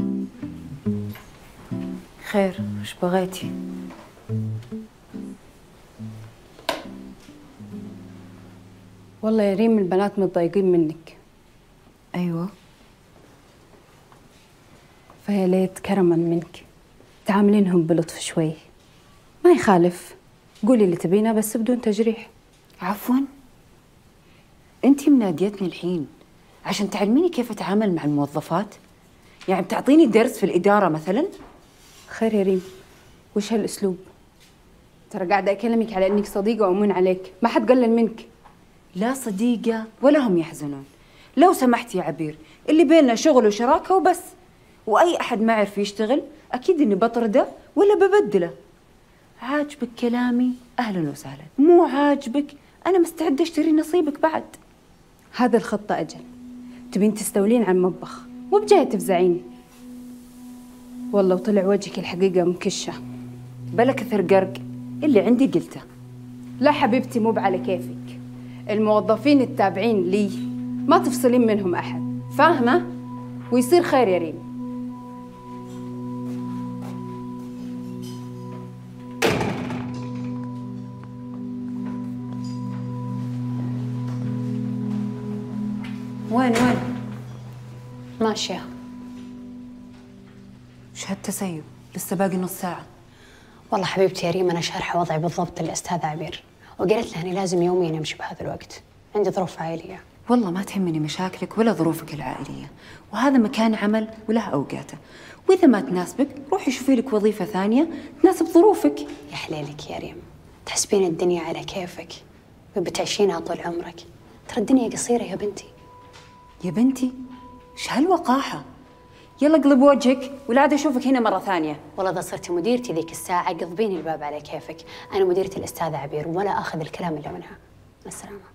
خير، وش بغيتي؟ والله يا ريم البنات متضايقين منك. أيوة. فيا ليت كرما منك تعاملينهم بلطف شوي. ما يخالف، قولي اللي تبينه بس بدون تجريح. عفواً، أنتي مناديتني الحين عشان تعلميني كيف أتعامل مع الموظفات؟ يعني بتعطيني درس في الإدارة مثلاً؟ خير يا ريم، وش هالأسلوب؟ ترى قاعدة أكلمك على إنك صديقة وأمون عليك، ما حد قلل منك. لا صديقة ولا هم يحزنون. لو سمحت يا عبير، اللي بيننا شغل وشراكة وبس، وأي أحد ما يعرف يشتغل أكيد إني بطرده ولا ببدله. عاجبك كلامي أهلاً وسهلاً، مو عاجبك أنا مستعدة أشتري نصيبك بعد. هذا الخطة أجل، تبين تستولين على المطبخ مو بجاية تفزعيني. والله وطلع وجهك الحقيقة مكشة. بلا كثر قرق، اللي عندي قلته. لا حبيبتي، مو على كيفك. الموظفين التابعين لي ما تفصلين منهم أحد، فاهمة؟ ويصير خير يا ريم. وين؟ ماشية. وش هالتسيب؟ لسه باقي نص ساعة. والله حبيبتي يا ريم أنا شارحة وضعي بالضبط للأستاذة عبير، وقالت لها أني لازم يوميا أمشي بهذا الوقت، عندي ظروف عائلية. والله ما تهمني مشاكلك ولا ظروفك العائلية، وهذا مكان عمل وله أوقاته، وإذا ما تناسبك روحي شوفي لك وظيفة ثانية تناسب ظروفك. يا حليلك يا ريم، تحسبين الدنيا على كيفك وبتعيشينها طول عمرك، ترى الدنيا قصيرة يا بنتي. يا بنتي؟ إيش هالوقاحة؟ يلا اقلب وجهك ولا عاد أشوفك هنا مرة ثانية. والله إذا صرتي مديرتي ذيك الساعة قضبيني الباب على كيفك، أنا مديرتي الأستاذة عبير ولا آخذ الكلام إلا منها. مع السلامة.